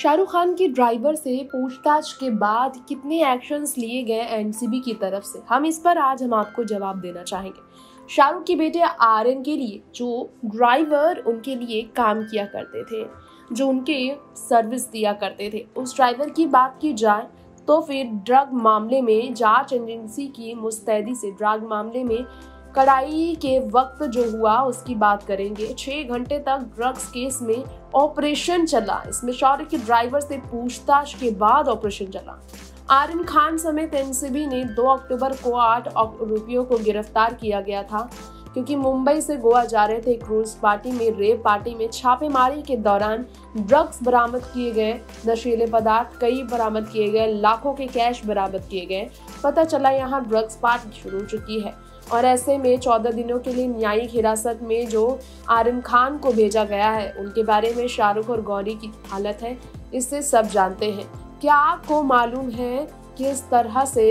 शाहरुख खान के ड्राइवर से पूछताछ के बाद कितने एक्शंस लिए गए एनसीबी की तरफ से, हम इस पर आज आपको जवाब देना चाहेंगे। शाहरुख के बेटे आर्यन के लिए जो ड्राइवर उनके लिए काम किया करते थे, जो उनके सर्विस दिया करते थे, उस ड्राइवर की बात की जाए तो फिर ड्रग मामले में जांच एजेंसी की मुस्तैदी से ड्रग मामले में कड़ाई के वक्त जो हुआ उसकी बात करेंगे। 6 घंटे तक ड्रग्स केस में ऑपरेशन चला। इसमें शाहरुख के ड्राइवर से पूछताछ के बाद ऑपरेशन चला। आर्यन खान समेत एनसीबी ने 2 अक्टूबर को 8 आरोपियों को गिरफ्तार किया गया था, क्योंकि मुंबई से गोवा जा रहे थे। क्रूज पार्टी में रेप पार्टी में छापेमारी के दौरान ड्रग्स बरामद किए गए, नशीले पदार्थ कई बरामद किए गए, लाखों के कैश बरामद किए गए। पता चला यहाँ ड्रग्स पार्टी शुरू हो चुकी है और ऐसे में 14 दिनों के लिए न्यायिक हिरासत में जो आर्यन खान को भेजा गया है, उनके बारे में शाहरुख और गौरी की हालत है, इससे सब जानते हैं। क्या आपको मालूम है किस तरह से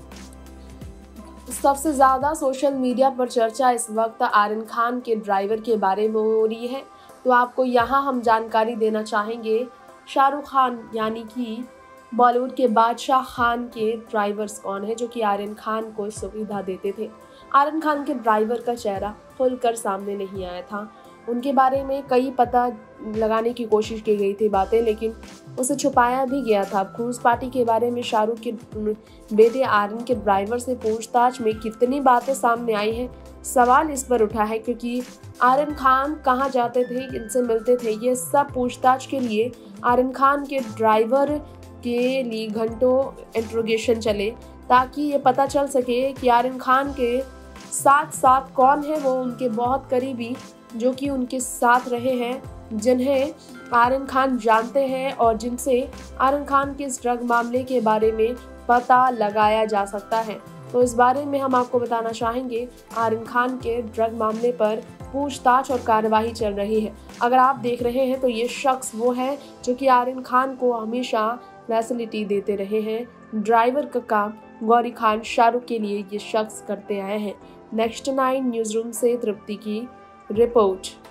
सबसे ज्यादा सोशल मीडिया पर चर्चा इस वक्त आर्यन खान के ड्राइवर के बारे में हो रही है? तो आपको यहाँ हम जानकारी देना चाहेंगे। शाहरुख खान यानी कि बॉलीवुड के बादशाह खान के ड्राइवर्स कौन है जो कि आर्यन खान को सुविधा देते थे। आर्यन खान के ड्राइवर का चेहरा खुलकर सामने नहीं आया था। उनके बारे में कई पता लगाने की कोशिश की गई थी बातें, लेकिन उसे छुपाया भी गया था। क्रूज पार्टी के बारे में शाहरुख के बेटे आर्यन के ड्राइवर से पूछताछ में कितनी बातें सामने आई हैं, सवाल इस पर उठा है, क्योंकि आर्यन खान कहाँ जाते थे, किनसे मिलते थे, ये सब पूछताछ के लिए आर्यन खान के ड्राइवर के लिए घंटों इंट्रोगेशन चले, ताकि ये पता चल सके कि आर्यन खान के साथ साथ कौन है वो उनके बहुत करीबी, जो कि उनके साथ रहे हैं, जिन्हें आर्यन खान जानते हैं और जिनसे आर्यन खान के इस ड्रग मामले के बारे में पता लगाया जा सकता है। तो इस बारे में हम आपको बताना चाहेंगे। आर्यन खान के ड्रग मामले पर पूछताछ और कार्रवाई चल रही है। अगर आप देख रहे हैं तो ये शख्स वो है जो कि आर्यन खान को हमेशा फैसिलिटी देते रहे हैं। ड्राइवर का काम गौरी खान शाहरुख के लिए ये शख्स करते आए हैं। नेक्स्ट 9 न्यूज़ रूम से तृप्ति की रिपोर्ट।